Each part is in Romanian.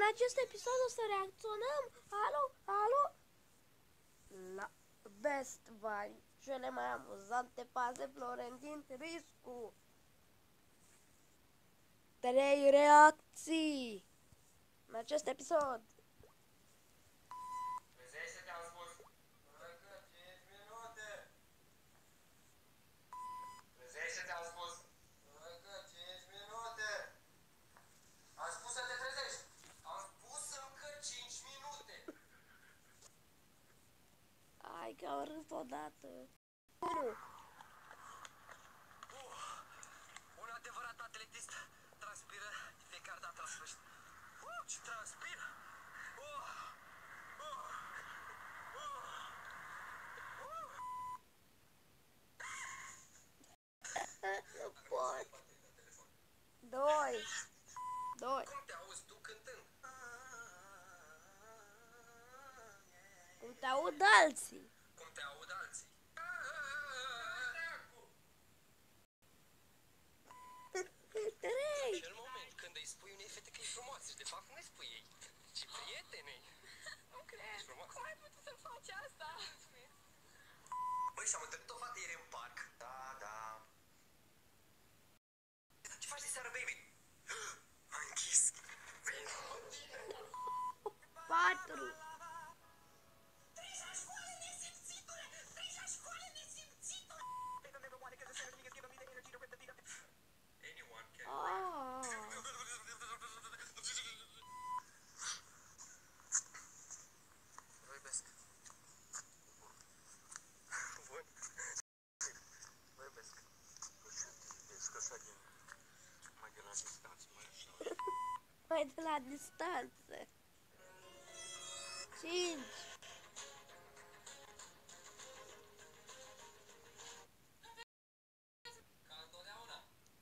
acest episod o să reacționăm, alo, la Best Bani, cele mai amuzante paze Florentin Riscu. 3 reacții în acest episod. Trezește-te, am spus. Încă 5 minute. Trezește-te, am spus. Încă 5 minute. Am spus să te trezești. Am spus încă 5 minute. Hai că au râs odată. Un adevărat atletist transpiră de fiecare dată la sfârșit. Ce transpiră! Nu pot. Doi. Cum te auzi tu cântând? Cum te aud alții. Cum te aud alții? Trei. Acel moment când îi spui unei fete că e frumoasă și de fapt nu îi spui ei, ci prietenei. Nu cred. Cum ai putut să faci asta? Băi, și-am întâlnit o fată ieri în parc. Da. Ce faci de seară, baby? Am închis. Vino. 4. Anyone can. Vă iubesc. Bun. Vă iubesc. Ești așa mai de la distanță, mai așa. Mai de la distanță. 5. Ca întotdeauna.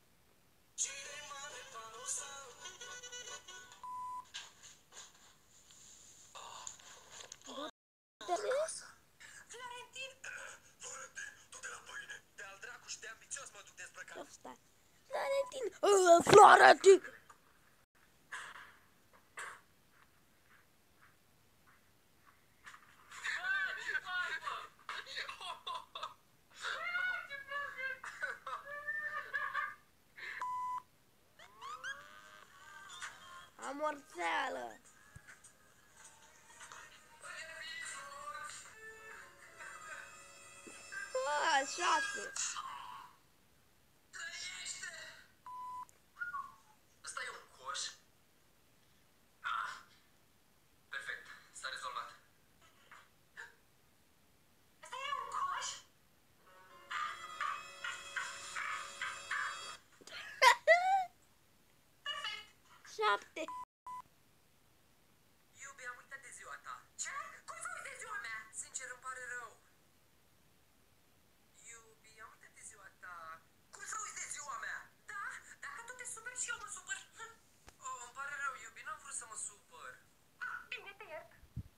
Florentin, du-te la pâine. De-al dracu și de ambițios mă duc dezbrăcat. Florentin. Florentin. Amorțeală. Ah, 6. Ăsta e un coș. Perfect, s-a rezolvat. Asta e un coș? 7. Iubi, am uitat de ziua ta. Ce? Cum să uiți de ziua mea? Sincer, îmi pare rău. Iubi, am uitat de ziua ta. Cum să uiți de ziua mea? Da? Dacă tu te superi și eu mă supăr. Oh, îmi pare rău, iubi, n-am vrut să mă supăr. Bine, te iert.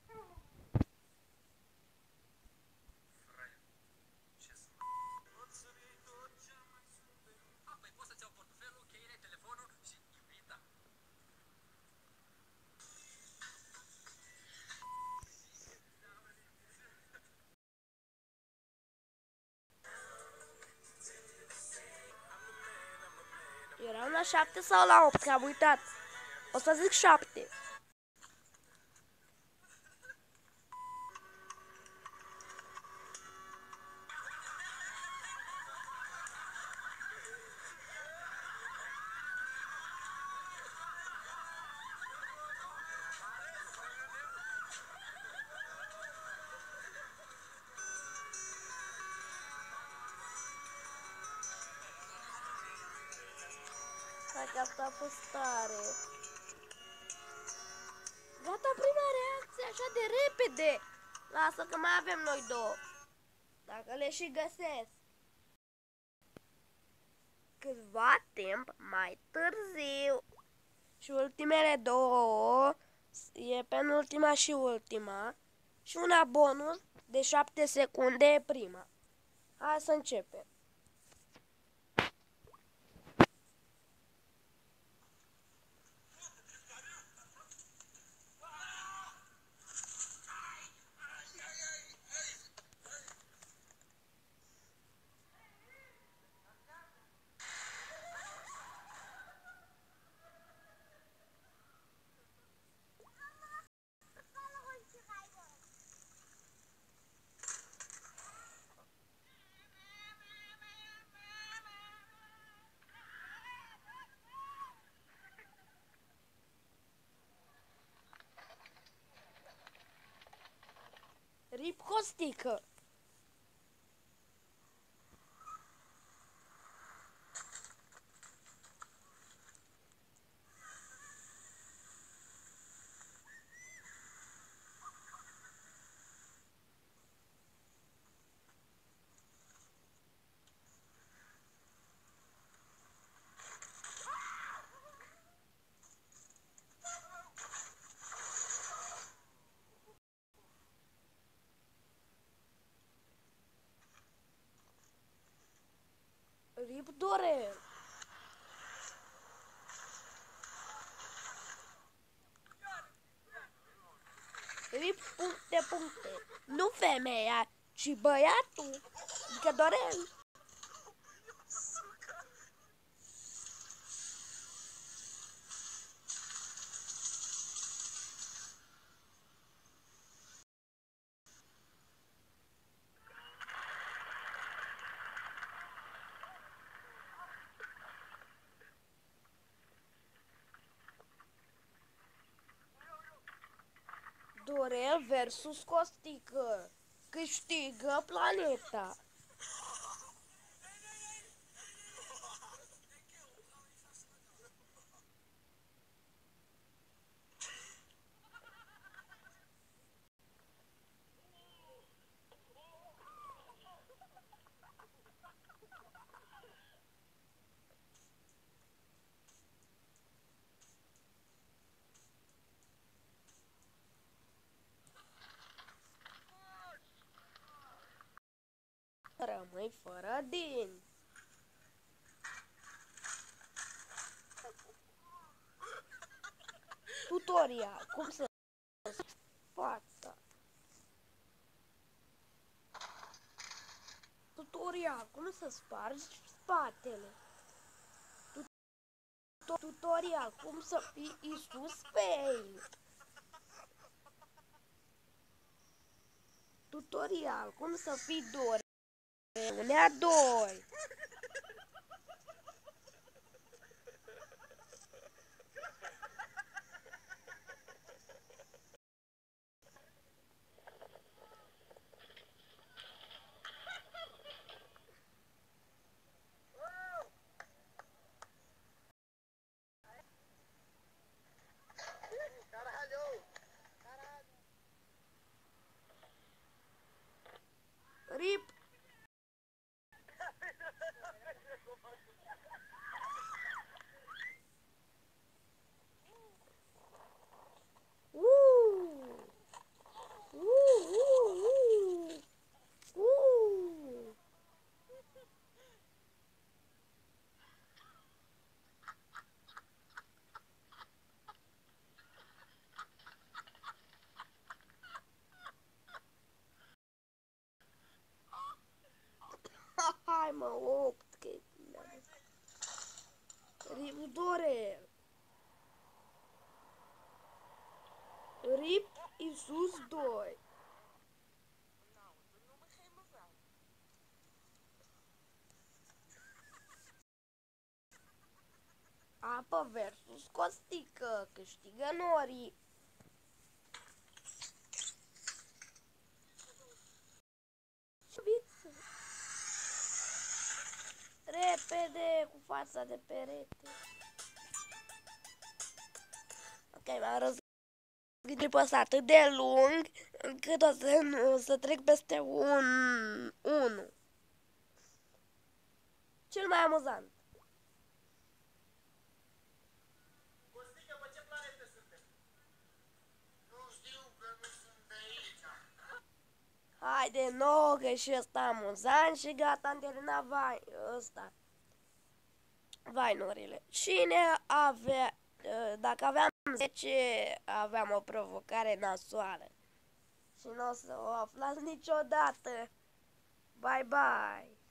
Fraier, ce să păi poți să-ți iau portofelul, cheile, telefonul și iubita. Eram la 7 sau la 8, că am uitat. O să zic 7. Hai că asta a fost tare. Gata prima reacție, așa de repede. Lasă că mai avem noi 2. Dacă le și găsesc. Câtva timp mai târziu. Și ultimele 2. E penultima și ultima. Și una bonus de 7 secunde prima. Hai să începem. Rip Costică. Rip Dorel. Rip puncte. Nu femeia, ci băiatul. Adică Dorel. Dorel versus Costică. Câștigă planeta. Rămâi fără dinți. Tutorial. Cum să fața. Tutorial. Cum să spargi spatele. Tutorial. Cum să fii Isus Fail. Tutorial. Cum să fii Dorel. Unea 2. Rip. Hai mă, 8, că Rip Dorel. Rip Isus 2. Apă versus Costică. Câștigă Nori. Repede, cu fața de perete. Ok, m-am răzgândit pe ăsta atât de lung încât o să trec peste un 1. Cel mai amuzant. Costică, pe ce planetă suntem? Nu știu că nu sunt de aici. Haide, nouă, că și ăsta amuzant și gata, am terminat vainurile. Cine avea, dacă aveam 10, aveam o provocare nasoală. Și nu o să o aflați niciodată. Bye, bye!